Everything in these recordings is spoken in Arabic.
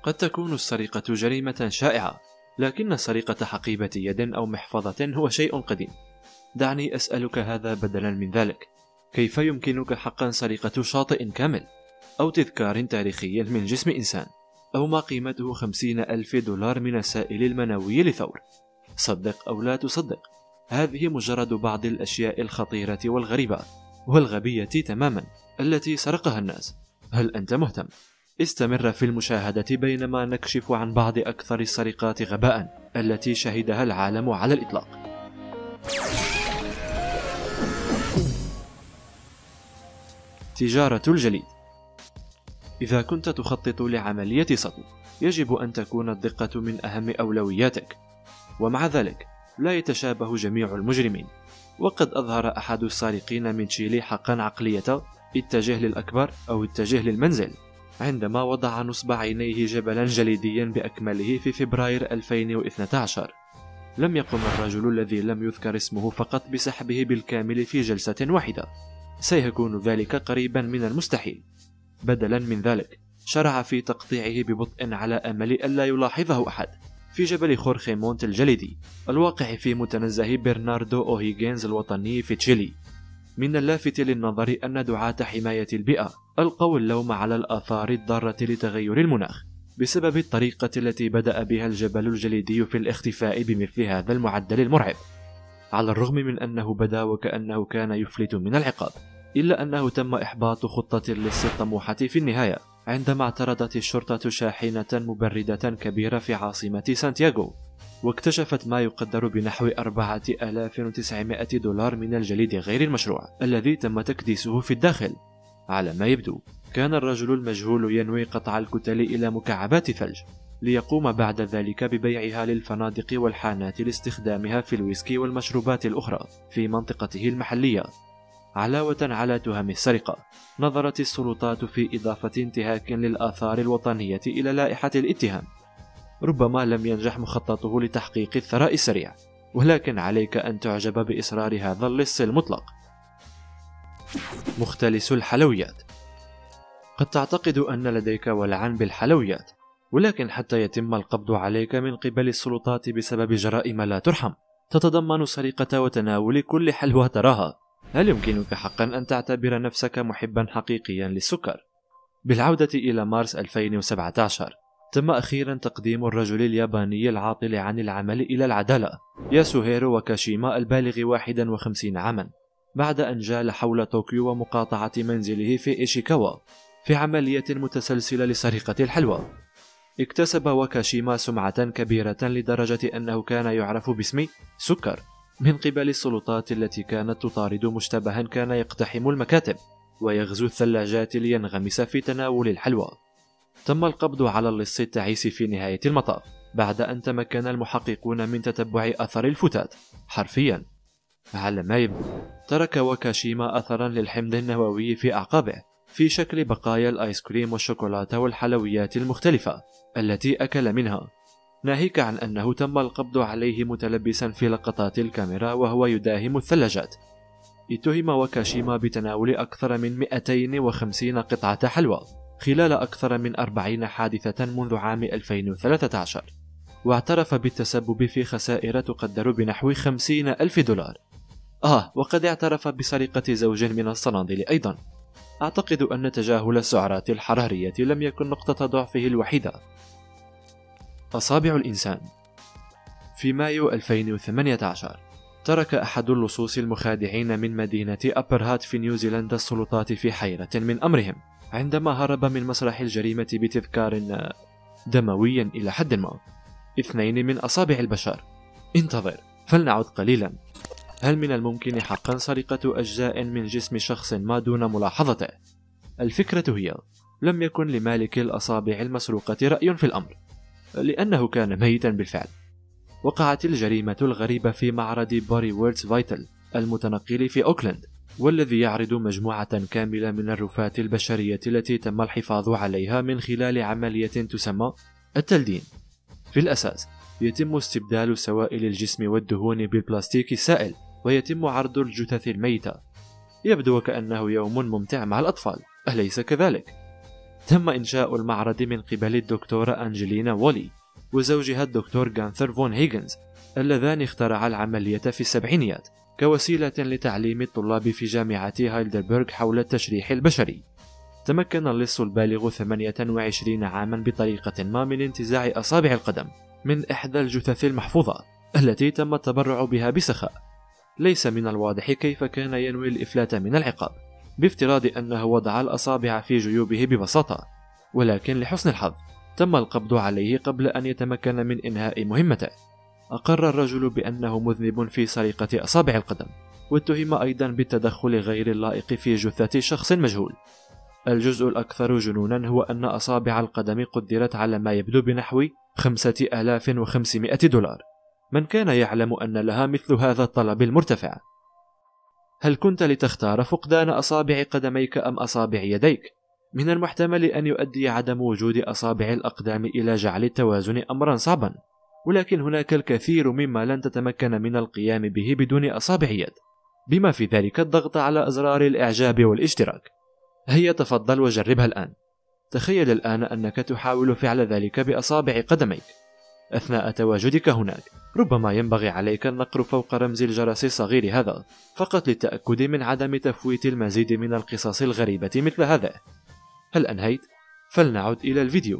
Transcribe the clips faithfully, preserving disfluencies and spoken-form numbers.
قد تكون السرقة جريمة شائعة، لكن سرقة حقيبة يد أو محفظة هو شيء قديم. دعني أسألك هذا بدلا من ذلك: كيف يمكنك حقا سرقة شاطئ كامل أو تذكار تاريخي من جسم إنسان، أو ما قيمته خمسين ألف دولار من السائل المنوي لثور؟ صدق أو لا تصدق، هذه مجرد بعض الأشياء الخطيرة والغريبة والغبية تماما التي سرقها الناس. هل أنت مهتم؟ استمر في المشاهدة بينما نكشف عن بعض أكثر السرقات غباء التي شهدها العالم على الإطلاق. تجارة الجليد. إذا كنت تخطط لعملية سطو، يجب أن تكون الدقة من أهم أولوياتك، ومع ذلك لا يتشابه جميع المجرمين. وقد أظهر أحد السارقين من تشيلي حقا عقلية اتجه للأكبر أو اتجه للمنزل، عندما وضع نصب عينيه جبلا جليديا بأكمله في فبراير ألفين واثني عشر. لم يقم الرجل الذي لم يذكر اسمه فقط بسحبه بالكامل في جلسة واحدة، سيكون ذلك قريبا من المستحيل. بدلا من ذلك شرع في تقطيعه ببطء على أمل ألا يلاحظه أحد في جبل خورخيمونت الجليدي الواقع في متنزه برناردو أوهيغينز الوطني في تشيلي. من اللافت للنظر أن دعاة حماية البيئة ألقوا اللوم على الآثار الضارة لتغير المناخ بسبب الطريقة التي بدأ بها الجبل الجليدي في الاختفاء بمثل هذا المعدل المرعب. على الرغم من أنه بدا وكأنه كان يفلت من العقاب، إلا أنه تم إحباط خطة اللص الطموحة في النهاية عندما اعترضت الشرطة شاحنة مبردة كبيرة في عاصمة سانتياغو، واكتشفت ما يقدر بنحو أربعة آلاف وتسعمائة دولار من الجليد غير المشروع الذي تم تكديسه في الداخل. على ما يبدو كان الرجل المجهول ينوي قطع الكتل إلى مكعبات ثلج، ليقوم بعد ذلك ببيعها للفنادق والحانات لاستخدامها في الويسكي والمشروبات الأخرى في منطقته المحلية. علاوة على تهم السرقة، نظرت السلطات في إضافة انتهاك للآثار الوطنية إلى لائحة الاتهام. ربما لم ينجح مخططه لتحقيق الثراء السريع، ولكن عليك أن تعجب بإصرار هذا اللص المطلق. مختلس الحلويات. قد تعتقد أن لديك ولعا بالحلويات، ولكن حتى يتم القبض عليك من قبل السلطات بسبب جرائم لا ترحم تتضمن سرقة وتناول كل حلوى تراها، هل يمكنك حقا أن تعتبر نفسك محبا حقيقيا للسكر؟ بالعودة إلى مارس ألفين وسبعة عشر، تم أخيرا تقديم الرجل الياباني العاطل عن العمل إلى العدالة، ياسوهيرو واكاشيما البالغ واحد وخمسين عاما، بعد أن جال حول طوكيو ومقاطعة منزله في إيشيكاوا في عملية متسلسلة لسرقة الحلوى. اكتسب واكاشيما سمعة كبيرة لدرجة أنه كان يعرف باسم سكر من قبل السلطات التي كانت تطارد مشتبها كان يقتحم المكاتب ويغزو الثلاجات لينغمس في تناول الحلوى. تم القبض على اللص التعيس في نهاية المطاف بعد أن تمكن المحققون من تتبع أثر الفتات حرفيا. على ما يبدو ترك واكاشيما أثرا للحمض النووي في أعقابه في شكل بقايا الآيس كريم والشوكولاتة والحلويات المختلفة التي أكل منها، ناهيك عن أنه تم القبض عليه متلبسا في لقطات الكاميرا وهو يداهم الثلاجات. اتهم واكاشيما بتناول أكثر من مئتين وخمسين قطعة حلوى خلال أكثر من أربعين حادثة منذ عام ألفين وثلاثة عشر، واعترف بالتسبب في خسائر تقدر بنحو خمسين ألف دولار. آه وقد اعترف بسرقة زوج من الصنادل أيضا. أعتقد أن تجاهل السعرات الحرارية لم يكن نقطة ضعفه الوحيدة. أصابع الإنسان. في مايو ألفين وثمانية عشر ترك أحد اللصوص المخادعين من مدينة أبرهات في نيوزيلندا السلطات في حيرة من أمرهم عندما هرب من مسرح الجريمة بتذكار دموي إلى حد ما، اثنين من أصابع البشر. انتظر فلنعد قليلا. هل من الممكن حقا سرقة أجزاء من جسم شخص ما دون ملاحظته؟ الفكرة هي لم يكن لمالك الأصابع المسروقة رأي في الأمر، لأنه كان ميتا بالفعل. وقعت الجريمة الغريبة في معرض بوري ووردز فايتل المتنقل في أوكلاند، والذي يعرض مجموعة كاملة من الرفات البشرية التي تم الحفاظ عليها من خلال عملية تسمى التلدين. في الأساس يتم استبدال سوائل الجسم والدهون بالبلاستيك السائل، ويتم عرض الجثث الميتة. يبدو كأنه يوم ممتع مع الأطفال، أليس كذلك؟ تم إنشاء المعرض من قبل الدكتورة أنجلينا وولي وزوجها الدكتور غانثر فون هيغنز، اللذان اخترعا العملية في السبعينيات كوسيلة لتعليم الطلاب في جامعة هايدلبرغ حول التشريح البشري. تمكن اللص البالغ ثمانية وعشرين عاما بطريقة ما من انتزاع أصابع القدم من إحدى الجثث المحفوظة التي تم التبرع بها بسخاء. ليس من الواضح كيف كان ينوي الإفلات من العقاب، بافتراض أنه وضع الأصابع في جيوبه ببساطة، ولكن لحسن الحظ تم القبض عليه قبل أن يتمكن من إنهاء مهمته. أقر الرجل بأنه مذنب في سرقة أصابع القدم، واتهم أيضا بالتدخل غير اللائق في جثة شخص مجهول. الجزء الأكثر جنونا هو أن أصابع القدم قدرت على ما يبدو بنحو خمسة آلاف وخمسمائة دولار. من كان يعلم أن لها مثل هذا الطلب المرتفع؟ هل كنت لتختار فقدان أصابع قدميك أم أصابع يديك؟ من المحتمل أن يؤدي عدم وجود أصابع الأقدام إلى جعل التوازن أمرا صعبا، ولكن هناك الكثير مما لن تتمكن من القيام به بدون أصابع يد، بما في ذلك الضغط على أزرار الإعجاب والاشتراك. هيا تفضل وجربها الآن. تخيل الآن أنك تحاول فعل ذلك بأصابع قدميك أثناء تواجدك هناك. ربما ينبغي عليك النقر فوق رمز الجرس الصغير هذا فقط للتأكد من عدم تفويت المزيد من القصص الغريبة مثل هذا. هل أنهيت؟ فلنعد إلى الفيديو.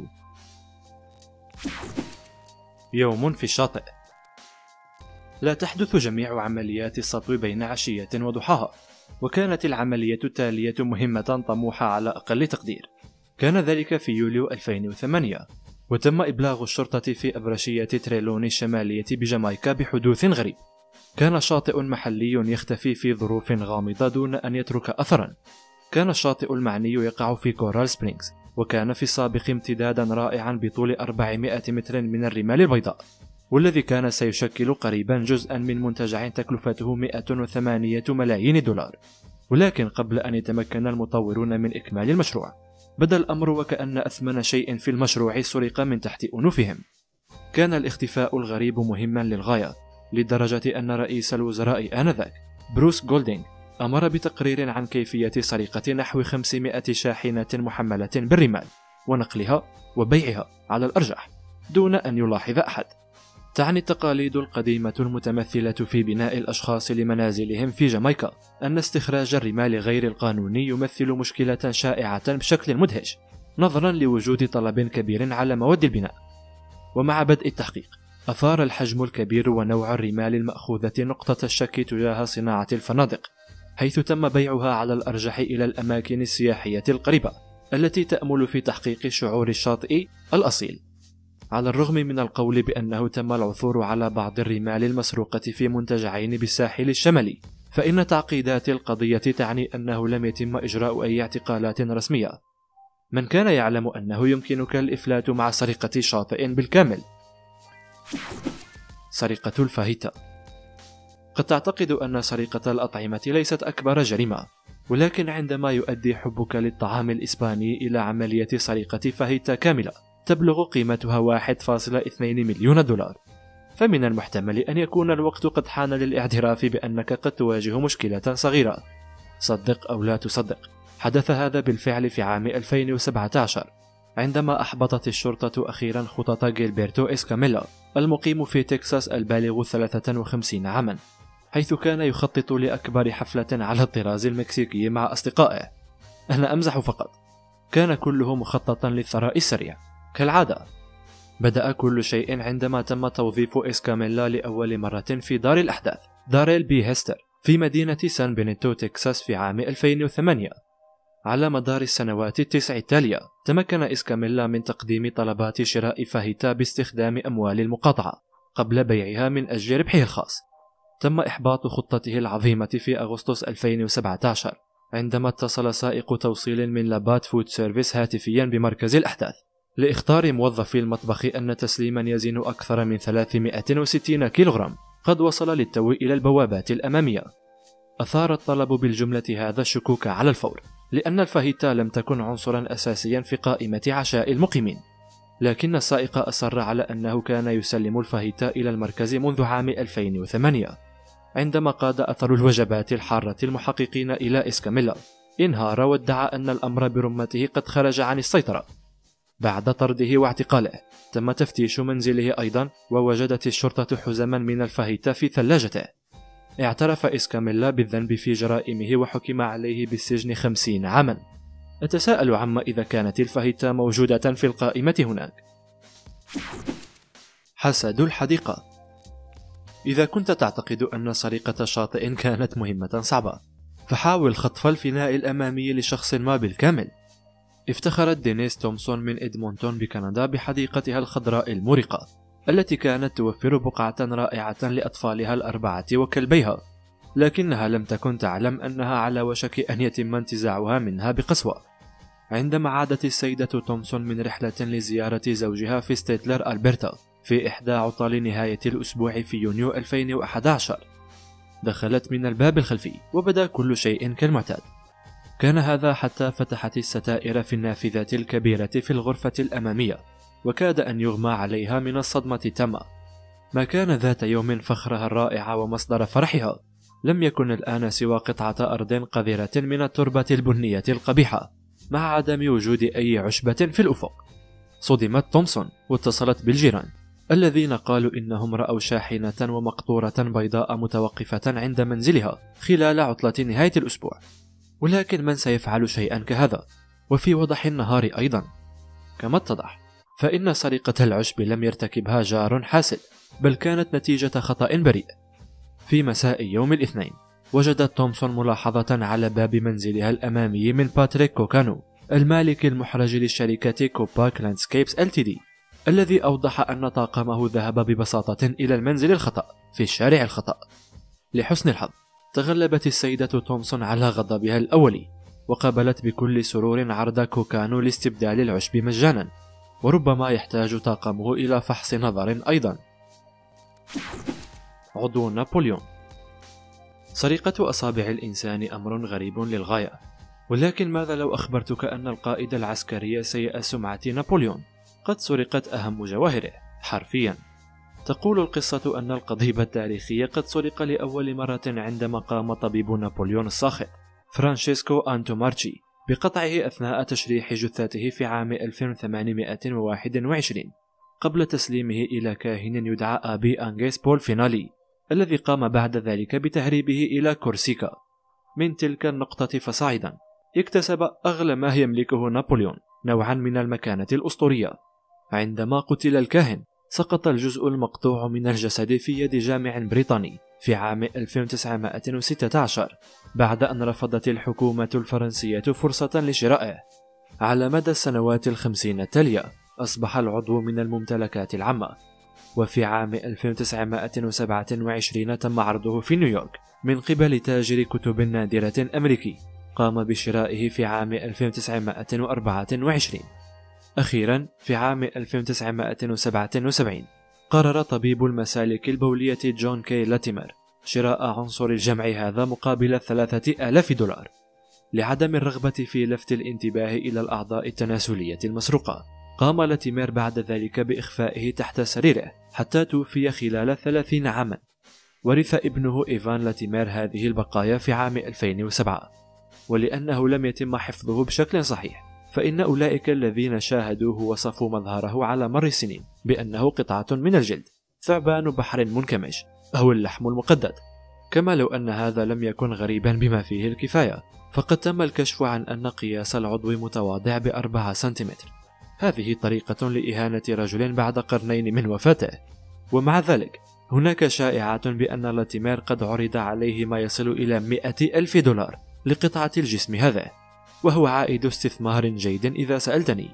يوم في الشاطئ. لا تحدث جميع عمليات السطو بين عشية وضحاها، وكانت العملية التالية مهمة طموحة على أقل تقدير. كان ذلك في يوليو ألفين وثمانية، وتم إبلاغ الشرطة في أبرشية تريلون الشمالية بجامايكا بحدوث غريب. كان شاطئ محلي يختفي في ظروف غامضة دون أن يترك أثرا. كان الشاطئ المعني يقع في كورال سبرينغز، وكان في السابق امتدادا رائعا بطول أربعمائة متر من الرمال البيضاء، والذي كان سيشكل قريبا جزءا من منتجع تكلفته مئة وثمانية ملايين دولار. ولكن قبل أن يتمكن المطورون من إكمال المشروع، بدا الأمر وكأن أثمن شيء في المشروع سرق من تحت أنوفهم. كان الاختفاء الغريب مهما للغاية، لدرجة أن رئيس الوزراء آنذاك بروس جولدينغ أمر بتقرير عن كيفية سرقة نحو خمسمائة شاحنة محملة بالرمال ونقلها وبيعها على الأرجح دون أن يلاحظ أحد. تعني التقاليد القديمة المتمثلة في بناء الأشخاص لمنازلهم في جامايكا أن استخراج الرمال غير القانوني يمثل مشكلة شائعة بشكل مدهش، نظرا لوجود طلب كبير على مواد البناء. ومع بدء التحقيق، أثار الحجم الكبير ونوع الرمال المأخوذة نقطة الشك تجاه صناعة الفنادق، حيث تم بيعها على الأرجح إلى الأماكن السياحية القريبة التي تأمل في تحقيق شعور الشاطئ الأصيل. على الرغم من القول بأنه تم العثور على بعض الرمال المسروقة في منتجعين بالساحل الشمالي، فإن تعقيدات القضية تعني أنه لم يتم إجراء أي اعتقالات رسمية. من كان يعلم أنه يمكنك الإفلات مع سرقة شاطئ بالكامل؟ سرقة الفاهيتا. قد تعتقد أن سرقة الأطعمة ليست أكبر جريمة، ولكن عندما يؤدي حبك للطعام الإسباني إلى عملية سرقة فاهيتا كاملة تبلغ قيمتها واحد فاصلة اثنين مليون دولار، فمن المحتمل أن يكون الوقت قد حان للاعتراف بأنك قد تواجه مشكلة صغيرة. صدق أو لا تصدق، حدث هذا بالفعل في عام ألفين وسبعة عشر، عندما أحبطت الشرطة أخيرا خطط جيلبرتو إسكاميلا المقيم في تكساس البالغ ثلاثة وخمسين عاما، حيث كان يخطط لأكبر حفلة على الطراز المكسيكي مع أصدقائه. أنا أمزح فقط، كان كله مخططا للثراء السريع كالعادة. بدأ كل شيء عندما تم توظيف إسكاميلا لأول مرة في دار الأحداث دار البي هيستر في مدينة سان بينيتو تكساس في عام ألفين وثمانية. على مدار السنوات التسع التالية تمكن إسكاميلا من تقديم طلبات شراء فاهيتا باستخدام أموال المقاطعة قبل بيعها من أجل ربحه الخاص. تم إحباط خطته العظيمة في أغسطس ألفين وسبعة عشر عندما اتصل سائق توصيل من لابات فود سيرفيس هاتفيا بمركز الأحداث لإخطار موظفي المطبخ أن تسليما يزن أكثر من ثلاثمائة وستين كيلوغرام قد وصل للتو إلى البوابات الأمامية. أثار الطلب بالجملة هذا الشكوك على الفور، لأن الفاهيتا لم تكن عنصرا أساسيا في قائمة عشاء المقيمين، لكن السائق أصر على أنه كان يسلم الفاهيتا إلى المركز منذ عام ألفين وثمانية، عندما قاد أثر الوجبات الحارة المحققين إلى إسكاميلا انهار وادعى أن الأمر برمته قد خرج عن السيطرة. بعد طرده واعتقاله تم تفتيش منزله أيضا، ووجدت الشرطة حزما من الفاهيتا في ثلاجته. اعترف إسكاميلا بالذنب في جرائمه وحكم عليه بالسجن خمسين عاما. أتساءل عما إذا كانت الفاهيتا موجودة في القائمة هناك. حسد الحديقة. إذا كنت تعتقد أن سرقة شاطئ كانت مهمة صعبة، فحاول خطف الفناء الأمامي لشخص ما بالكامل. افتخرت دينيس تومسون من إدمونتون بكندا بحديقتها الخضراء المورقة، التي كانت توفر بقعة رائعة لأطفالها الأربعة وكلبيها، لكنها لم تكن تعلم أنها على وشك أن يتم انتزاعها منها بقسوة. عندما عادت السيدة تومسون من رحلة لزيارة زوجها في ستيتلر ألبرتا في إحدى عطل نهاية الأسبوع في يونيو ألفين وأحد عشر، دخلت من الباب الخلفي وبدا كل شيء كالمعتاد. كان هذا حتى فتحت الستائر في النافذة الكبيرة في الغرفة الأمامية، وكاد أن يغمى عليها من الصدمة التامة. ما كان ذات يوم فخرها الرائع ومصدر فرحها لم يكن الآن سوى قطعة أرض قذرة من التربة البنية القبيحة، مع عدم وجود أي عشبة في الأفق. صدمت تومسون واتصلت بالجيران، الذين قالوا إنهم رأوا شاحنة ومقطورة بيضاء متوقفة عند منزلها خلال عطلة نهاية الأسبوع. ولكن من سيفعل شيئا كهذا وفي وضح النهار أيضا؟ كما اتضح فإن سرقة العشب لم يرتكبها جار حاسد، بل كانت نتيجة خطأ بريء. في مساء يوم الاثنين وجدت تومسون ملاحظة على باب منزلها الأمامي من باتريك كوكانو، المالك المحرج لشركة كوباك لاندسكيبس إل تي دي، الذي أوضح أن طاقمه ذهب ببساطة إلى المنزل الخطأ في الشارع الخطأ. لحسن الحظ تغلبت السيدة تومسون على غضبها الأولي، وقبلت بكل سرور عرض كوكانو لاستبدال العشب مجانا، وربما يحتاج طاقمه إلى فحص نظر أيضا. عضو نابليون. سرقة أصابع الإنسان أمر غريب للغاية، ولكن ماذا لو أخبرتك أن القائد العسكري سيء سمعة نابليون قد سرقت أهم جواهره حرفيا؟ تقول القصة أن القضيب التاريخي قد سرق لأول مرة عندما قام طبيب نابليون الساخط فرانشيسكو أنتومارتشي بقطعه أثناء تشريح جثته في عام ألف وثمانمائة وواحد وعشرين، قبل تسليمه إلى كاهن يدعى أبي أنجيس بول فينالي، الذي قام بعد ذلك بتهريبه إلى كورسيكا. من تلك النقطة فصاعدا اكتسب أغلى ما يملكه نابليون، نوعا من المكانة الأسطورية. عندما قتل الكاهن سقط الجزء المقطوع من الجسد في يد جامع بريطاني في عام ألف وتسعمائة وستة عشر، بعد أن رفضت الحكومة الفرنسية فرصة لشرائه. على مدى السنوات الخمسين التالية أصبح العضو من الممتلكات العامة، وفي عام ألف وتسعمائة وسبعة وعشرين تم عرضه في نيويورك من قبل تاجر كتب نادرة أمريكي قام بشرائه في عام ألف وتسعمائة وأربعة وعشرين. أخيرا في عام ألف وتسعمائة وسبعة وسبعين قرر طبيب المسالك البولية جون كي لاتيمر شراء عنصر الجمع هذا مقابل ثلاثة آلاف دولار، لعدم الرغبة في لفت الانتباه إلى الأعضاء التناسلية المسروقة. قام لاتيمر بعد ذلك بإخفائه تحت سريره حتى توفي خلال ثلاثين عاما. ورث ابنه إيفان لاتيمر هذه البقايا في عام ألفين وسبعة، ولأنه لم يتم حفظه بشكل صحيح فإن أولئك الذين شاهدوه وصفوا مظهره على مر السنين بأنه قطعة من الجلد، ثعبان بحر منكمش، أو اللحم المقدد. كما لو أن هذا لم يكن غريبا بما فيه الكفاية، فقد تم الكشف عن أن قياس العضو متواضع بأربعة سنتيمتر. هذه طريقة لإهانة رجل بعد قرنين من وفاته. ومع ذلك هناك شائعات بأن لاتيمر قد عرض عليه ما يصل إلى مئة ألف دولار لقطعة الجسم هذا، وهو عائد استثمار جيد إذا سألتني.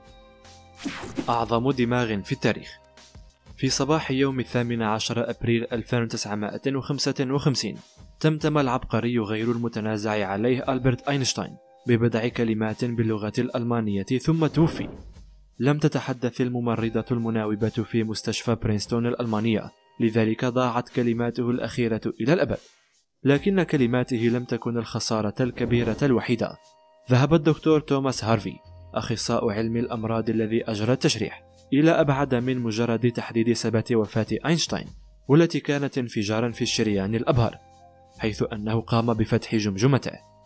أعظم دماغ في التاريخ. في صباح يوم الثامن عشر أبريل ألف وتسعمائة وخمسة وخمسين تمتم العبقري غير المتنازع عليه ألبرت أينشتاين ببضع كلمات باللغة الألمانية ثم توفي. لم تتحدث الممرضة المناوبة في مستشفى برينستون الألمانية، لذلك ضاعت كلماته الأخيرة إلى الأبد. لكن كلماته لم تكن الخسارة الكبيرة الوحيدة. ذهب الدكتور توماس هارفي أخصائي علم الأمراض الذي أجرى التشريح إلى أبعد من مجرد تحديد سبب وفاة أينشتاين، والتي كانت انفجارا في الشريان الأبهر، حيث أنه قام بفتح جمجمته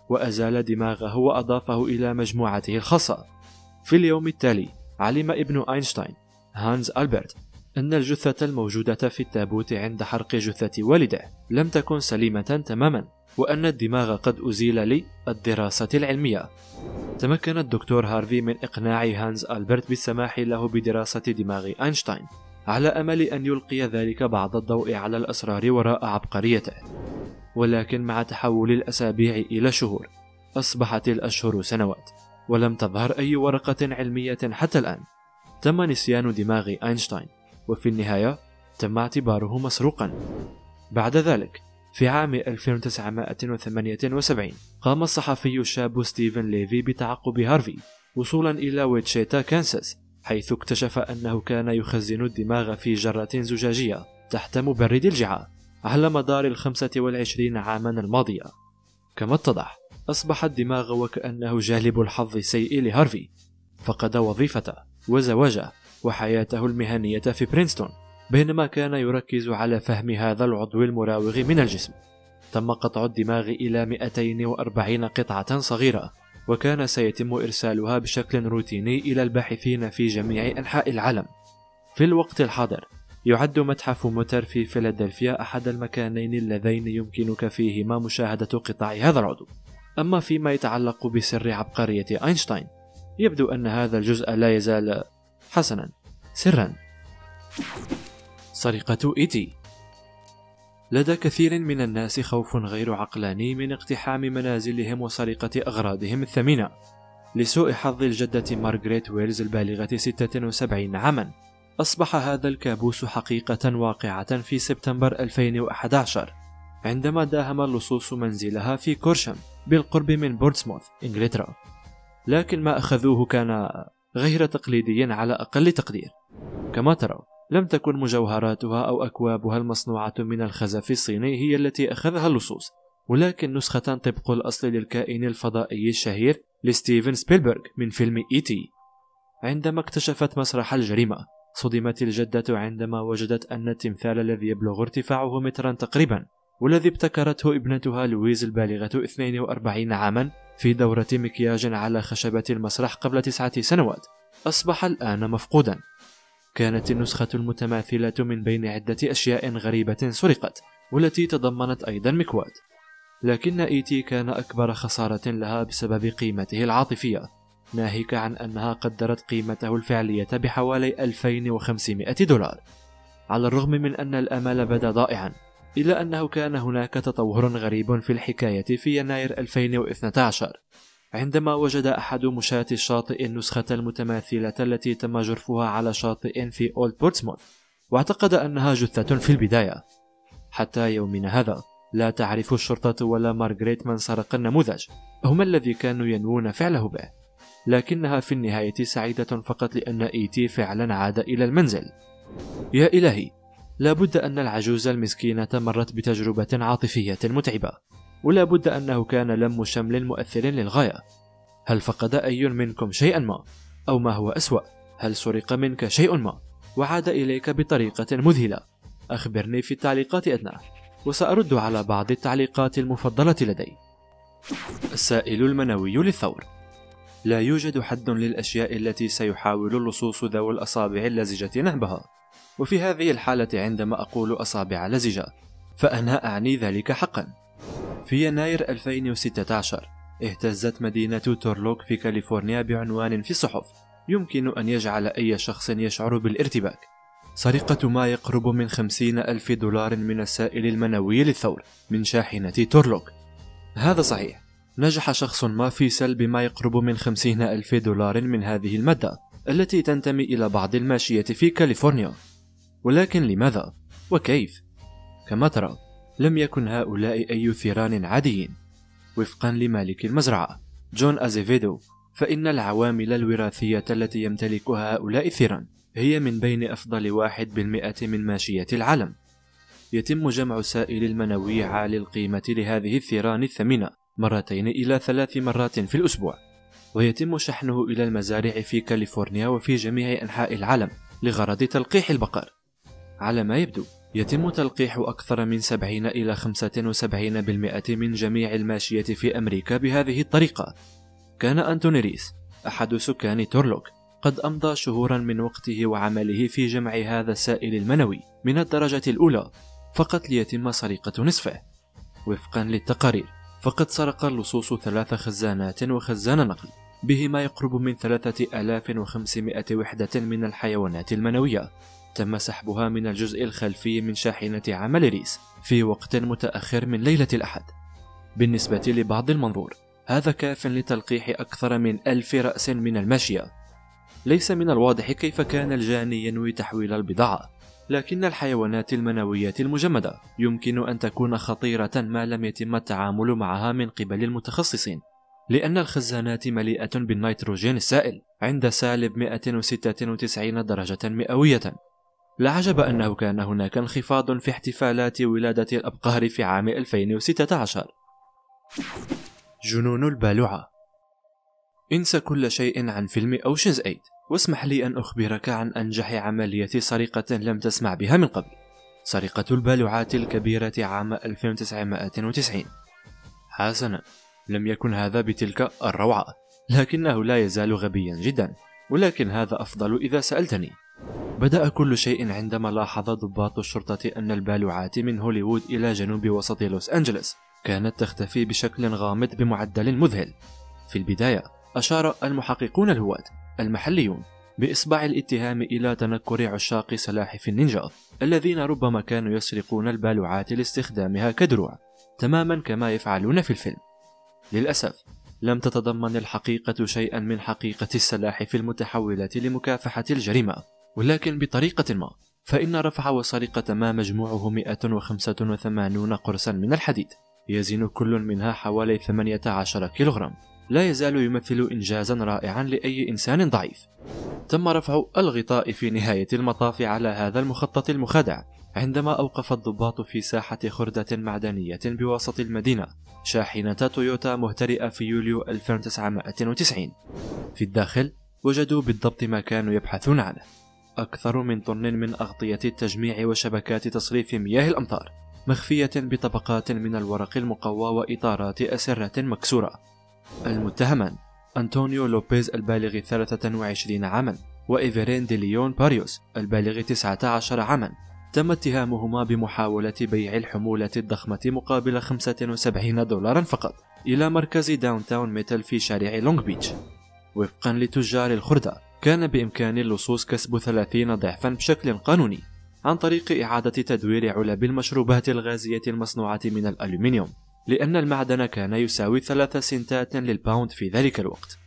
وأزال دماغه وأضافه إلى مجموعته الخاصة. في اليوم التالي علم ابن أينشتاين هانز ألبرت أن الجثة الموجودة في التابوت عند حرق جثة والده لم تكن سليمة تماما، وأن الدماغ قد أزيل للدراسة العلمية. تمكن الدكتور هارفي من إقناع هانز ألبرت بالسماح له بدراسة دماغ أينشتاين، على أمل أن يلقي ذلك بعض الضوء على الأسرار وراء عبقريته. ولكن مع تحول الأسابيع إلى شهور أصبحت الأشهر سنوات، ولم تظهر أي ورقة علمية حتى الآن. تم نسيان دماغ أينشتاين، وفي النهاية تم اعتباره مسروقا. بعد ذلك في عام ألف وتسعمائة وثمانية وسبعين قام الصحفي الشاب ستيفن ليفي بتعقب هارفي وصولا إلى ويتشيتا كانساس، حيث اكتشف أنه كان يخزن الدماغ في جرة زجاجية تحت مبرد الجعة على مدار الخمسة والعشرين عاما الماضية. كما اتضح أصبح الدماغ وكأنه جالب الحظ السيء لهارفي، فقد وظيفته وزواجه وحياته المهنية في برينستون بينما كان يركز على فهم هذا العضو المراوغ من الجسم. تم قطع الدماغ إلى مئتين وأربعين قطعة صغيرة، وكان سيتم إرسالها بشكل روتيني إلى الباحثين في جميع أنحاء العالم. في الوقت الحاضر يعد متحف موتر في فيلادلفيا أحد المكانين اللذين يمكنك فيهما مشاهدة قطع هذا العضو. أما فيما يتعلق بسر عبقرية أينشتاين، يبدو أن هذا الجزء لا يزال حسنا سرا. سرقة إي تي. لدى كثير من الناس خوف غير عقلاني من اقتحام منازلهم وسرقة أغراضهم الثمينة. لسوء حظ الجدة مارغريت ويلز البالغة ستة وسبعين عاما، أصبح هذا الكابوس حقيقة واقعة في سبتمبر ألفين وأحد عشر، عندما داهم اللصوص منزلها في كورشام بالقرب من بورتسموث إنجلترا. لكن ما أخذوه كان غير تقليدي على أقل تقدير. كما ترى لم تكن مجوهراتها أو أكوابها المصنوعة من الخزف الصيني هي التي أخذها اللصوص، ولكن نسخة طبق الأصل للكائن الفضائي الشهير لستيفن سبيلبرغ من فيلم إي تي. عندما اكتشفت مسرح الجريمة، صدمت الجدة عندما وجدت أن التمثال الذي يبلغ ارتفاعه مترا تقريبا، والذي ابتكرته ابنتها لويز البالغة اثنين وأربعين عاما في دورة مكياج على خشبة المسرح قبل تسعة سنوات، أصبح الآن مفقودا. كانت النسخة المتماثلة من بين عدة أشياء غريبة سرقت، والتي تضمنت أيضا مكواد. لكن إي تي كان أكبر خسارة لها بسبب قيمته العاطفية، ناهيك عن أنها قدرت قيمته الفعلية بحوالي ألفين وخمسمائة دولار. على الرغم من أن الأمل بدا ضائعا، إلا أنه كان هناك تطور غريب في الحكاية في يناير ألفين واثني عشر، عندما وجد أحد مشاة الشاطئ النسخة المتماثلة التي تم جرفها على شاطئ في أولد بورتسموث، واعتقد أنها جثة في البداية. حتى يومنا هذا لا تعرف الشرطة ولا مارغريت من سرق النموذج، هم الذي كانوا ينوون فعله به، لكنها في النهاية سعيدة فقط لأن إي تي فعلا عاد إلى المنزل. يا إلهي، لابد أن العجوز المسكينة مرت بتجربة عاطفية متعبة، ولا بد أنه كان لم شمل مؤثر للغاية. هل فقد أي منكم شيئا ما؟ أو ما هو أسوأ، هل سرق منك شيء ما وعاد إليك بطريقة مذهلة؟ أخبرني في التعليقات أدنى، وسأرد على بعض التعليقات المفضلة لدي. السائل المنوي للثور. لا يوجد حد للأشياء التي سيحاول اللصوص ذوي الأصابع اللزجة نهبها، وفي هذه الحالة عندما أقول أصابع لزجة فأنا أعني ذلك حقا. في يناير ألفين وستة عشر اهتزت مدينة تورلوك في كاليفورنيا بعنوان في الصحف يمكن أن يجعل أي شخص يشعر بالارتباك: سرقة ما يقرب من خمسين ألف دولار من السائل المنوي للثور من شاحنة تورلوك. هذا صحيح، نجح شخص ما في سلب ما يقرب من خمسين ألف دولار من هذه المادة التي تنتمي إلى بعض الماشية في كاليفورنيا. ولكن لماذا؟ وكيف؟ كما ترى لم يكن هؤلاء أي ثيران عاديين. وفقا لمالك المزرعة جون أزيفيدو، فإن العوامل الوراثية التي يمتلكها هؤلاء الثيران هي من بين أفضل واحد بالمئة من ماشية العالم. يتم جمع السائل المنوي عالي القيمة لهذه الثيران الثمينة مرتين إلى ثلاث مرات في الأسبوع، ويتم شحنه إلى المزارع في كاليفورنيا وفي جميع أنحاء العالم لغرض تلقيح البقر. على ما يبدو يتم تلقيح أكثر من سبعين إلى خمسة وسبعين بالمئة من جميع الماشية في أمريكا بهذه الطريقة. كان أنتوني ريس أحد سكان تورلوك قد أمضى شهورا من وقته وعمله في جمع هذا السائل المنوي من الدرجة الأولى فقط ليتم سرقة نصفه. وفقا للتقارير فقد سرق اللصوص ثلاث خزانات وخزان نقل به ما يقرب من ثلاثة آلاف وخمسمائة وحدة من الحيوانات المنوية، تم سحبها من الجزء الخلفي من شاحنة عمل ريس في وقت متأخر من ليلة الأحد. بالنسبة لبعض المنظور هذا كاف لتلقيح أكثر من ألف رأس من الماشية. ليس من الواضح كيف كان الجاني ينوي تحويل البضاعة، لكن الحيوانات المنوية المجمدة يمكن أن تكون خطيرة ما لم يتم التعامل معها من قبل المتخصصين، لأن الخزانات مليئة بالنيتروجين السائل عند سالب مئة وستة وتسعين درجة مئوية. لا عجب أنه كان هناك انخفاض في احتفالات ولادة الأبقار في عام ألفين وستة عشر. جنون البالوعة. انسى كل شيء عن فيلم أوشنز ثمانية واسمح لي أن أخبرك عن أنجح عملية سرقة لم تسمع بها من قبل، سرقة البالوعات الكبيرة عام ألف وتسعمائة وتسعين. حسنا، لم يكن هذا بتلك الروعة، لكنه لا يزال غبيا جدا، ولكن هذا أفضل إذا سألتني. بدأ كل شيء عندما لاحظ ضباط الشرطة أن البالوعات من هوليوود إلى جنوب وسط لوس أنجلوس كانت تختفي بشكل غامض بمعدل مذهل. في البداية أشار المحققون الهواة المحليون بإصبع الاتهام إلى تنكر عشاق سلاحف النينجا الذين ربما كانوا يسرقون البالوعات لاستخدامها كدروع تماما كما يفعلون في الفيلم. للأسف لم تتضمن الحقيقة شيئا من حقيقة السلاحف المتحولة لمكافحة الجريمة، ولكن بطريقة ما فإن رفع وسرقة ما مجموعه مئة وخمسة وثمانين قرصا من الحديد يزن كل منها حوالي ثمانية عشر كيلوغرام لا يزال يمثل إنجازا رائعا لأي إنسان ضعيف. تم رفع الغطاء في نهاية المطاف على هذا المخطط المخادع عندما أوقف الضباط في ساحة خردة معدنية بوسط المدينة شاحنة تويوتا مهترئة في يوليو ألف وتسعمائة وتسعين. في الداخل وجدوا بالضبط ما كانوا يبحثون عنه، أكثر من طن من أغطية التجميع وشبكات تصريف مياه الأمطار مخفية بطبقات من الورق المقوى وإطارات أسرة مكسورة. المتهمان أنطونيو لوبيز البالغ ثلاثة وعشرين عاما وإيفرين دي ليون باريوس البالغ تسعة عشر عاما تم اتهامهما بمحاولة بيع الحمولة الضخمة مقابل خمسة وسبعين دولارا فقط إلى مركز داون تاون ميتال في شارع لونغ بيتش. وفقا لتجار الخردة كان بإمكان اللصوص كسب ثلاثين ضعفا بشكل قانوني عن طريق إعادة تدوير علب المشروبات الغازية المصنوعة من الألومنيوم، لأن المعدن كان يساوي ثلاث سنتات للباوند في ذلك الوقت.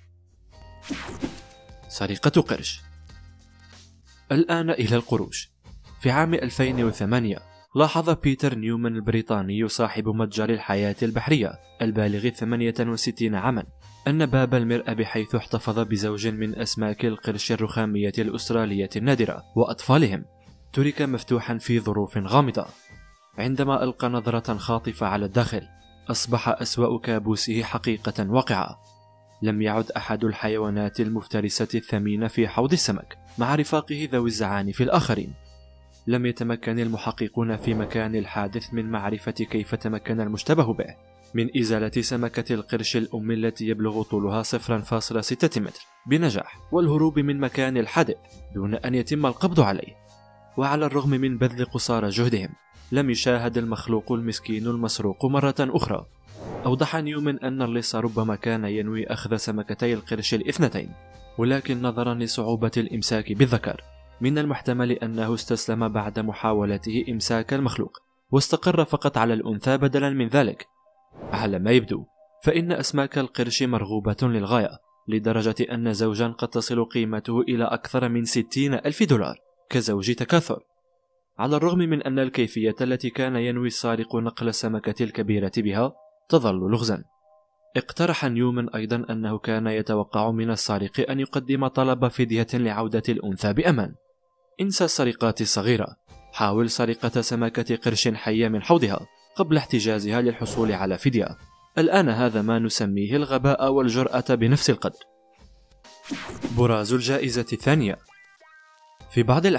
سرقة قرش. الآن إلى القروش. في عام ألفين وثمانية لاحظ بيتر نيومان البريطاني صاحب متجر الحياة البحرية البالغ ثمانية وستين عاما أن باب المرآة بحيث احتفظ بزوج من أسماك القرش الرخامية الأسترالية النادرة وأطفالهم ترك مفتوحا في ظروف غامضة. عندما ألقى نظرة خاطفة على الداخل أصبح أسوأ كابوسه حقيقة واقعة. لم يعد أحد الحيوانات المفترسة الثمينة في حوض السمك مع رفاقه ذوي الزعانف الآخرين. لم يتمكن المحققون في مكان الحادث من معرفة كيف تمكن المشتبه به من إزالة سمكة القرش الأم التي يبلغ طولها صفر فاصلة ستة متر بنجاح والهروب من مكان الحادث دون أن يتم القبض عليه. وعلى الرغم من بذل قصارى جهدهم لم يشاهد المخلوق المسكين المسروق مرة أخرى. أوضح نيومان أن اللص ربما كان ينوي أخذ سمكتي القرش الاثنتين، ولكن نظرا لصعوبة الإمساك بالذكر من المحتمل أنه استسلم بعد محاولته إمساك المخلوق واستقر فقط على الأنثى بدلا من ذلك. على ما يبدو فإن أسماك القرش مرغوبة للغاية لدرجة أن زوجا قد تصل قيمته إلى أكثر من ستين ألف دولار كزوج تكاثر. على الرغم من أن الكيفية التي كان ينوي السارق نقل السمكة الكبيرة بها تظل لغزا. اقترح نيومان أيضا أنه كان يتوقع من السارق أن يقدم طلب فدية لعودة الأنثى بأمان. انسى السرقات الصغيرة، حاول سرقة سمكة قرش حية من حوضها قبل احتجازها للحصول على فدية. الآن هذا ما نسميه الغباء والجرأة بنفس القدر. براز الجائزة الثانية. في بعض الأحيان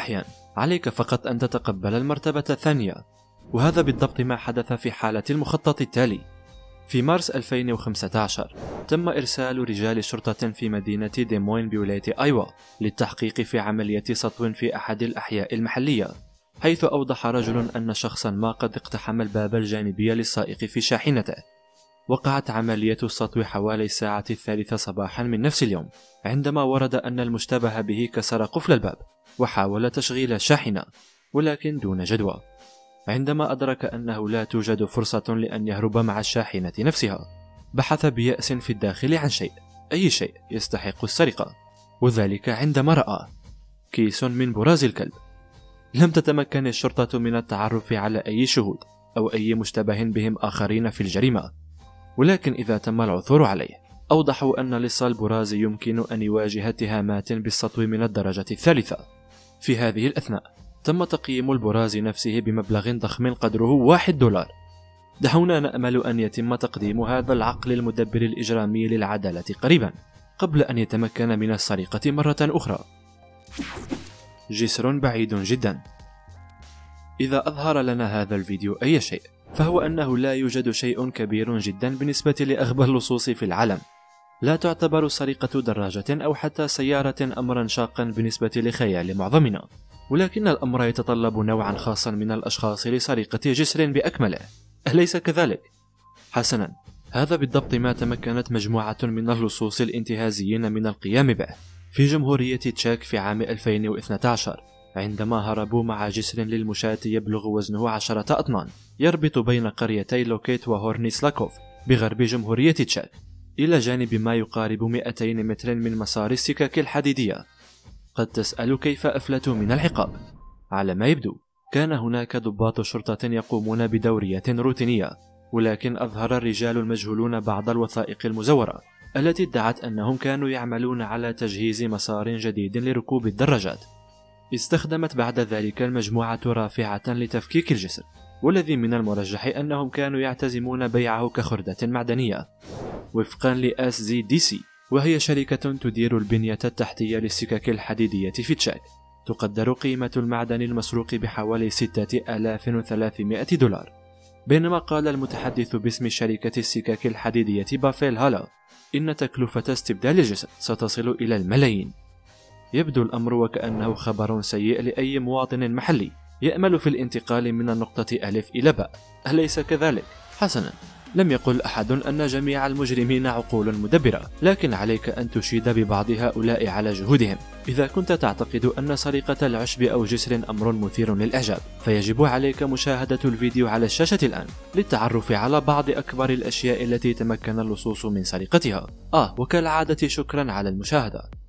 عليك فقط أن تتقبل المرتبة الثانية، وهذا بالضبط ما حدث في حالة المخطط التالي. في مارس ألفين وخمسة عشر تم إرسال رجال شرطة في مدينة ديموين بولاية أيوا للتحقيق في عملية سطو في أحد الأحياء المحلية، حيث أوضح رجل أن شخصا ما قد اقتحم الباب الجانبي للسائق في شاحنته. وقعت عملية السطو حوالي الساعة الثالثة صباحا من نفس اليوم، عندما ورد أن المشتبه به كسر قفل الباب وحاول تشغيل الشاحنة، ولكن دون جدوى. عندما أدرك أنه لا توجد فرصة لأن يهرب مع الشاحنة نفسها، بحث بيأس في الداخل عن شيء، أي شيء يستحق السرقة، وذلك عندما رأى كيس من براز الكلب. لم تتمكن الشرطة من التعرف على أي شهود أو أي مشتبه بهم آخرين في الجريمة، ولكن إذا تم العثور عليه أوضحوا أن لص البراز يمكن أن يواجه اتهامات بالسطو من الدرجة الثالثة. في هذه الأثناء تم تقييم البراز نفسه بمبلغ ضخم قدره واحد دولار. دعونا نأمل أن يتم تقديم هذا العقل المدبر الإجرامي للعدالة قريبا قبل أن يتمكن من السرقة مرة أخرى. جسر بعيد جدا. إذا أظهر لنا هذا الفيديو أي شيء فهو أنه لا يوجد شيء كبير جدا بالنسبة لأغبى اللصوص في العالم. لا تعتبر سرقة دراجة أو حتى سيارة أمرا شاقا بالنسبة لخيال معظمنا، ولكن الأمر يتطلب نوعا خاصا من الأشخاص لسرقة جسر بأكمله، أليس كذلك؟ حسنا، هذا بالضبط ما تمكنت مجموعة من اللصوص الانتهازيين من القيام به في جمهورية تشاك في عام ألفين واثني عشر، عندما هربوا مع جسر للمشاة يبلغ وزنه عشرة أطنان يربط بين قريتي لوكيت وهورنيسلاكوف بغرب جمهورية تشاك، إلى جانب ما يقارب مئتين متر من مسار السكك الحديدية. قد تسأل كيف أفلتوا من العقاب؟ على ما يبدو كان هناك ضباط شرطة يقومون بدورية روتينية، ولكن أظهر الرجال المجهولون بعض الوثائق المزورة التي ادعت أنهم كانوا يعملون على تجهيز مسار جديد لركوب الدراجات. استخدمت بعد ذلك المجموعة رافعة لتفكيك الجسر، والذي من المرجح أنهم كانوا يعتزمون بيعه كخردة معدنية وفقا ل إس زي دي سي، وهي شركة تدير البنية التحتية للسكك الحديدية في تشاك. تقدر قيمة المعدن المسروق بحوالي ستة آلاف وثلاثمائة دولار، بينما قال المتحدث باسم شركة السكك الحديدية بافيل هالا إن تكلفة استبدال الجسر ستصل إلى الملايين. يبدو الأمر وكأنه خبر سيء لأي مواطن محلي يأمل في الانتقال من النقطة ألف إلى باء، أليس كذلك؟ حسنا، لم يقل أحد أن جميع المجرمين عقول مدبرة، لكن عليك أن تشيد ببعض هؤلاء على جهودهم. إذا كنت تعتقد أن سرقة العشب أو جسر أمر مثير للإعجاب، فيجب عليك مشاهدة الفيديو على الشاشة الآن للتعرف على بعض أكبر الأشياء التي تمكن اللصوص من سرقتها. آه وكالعادة شكرا على المشاهدة.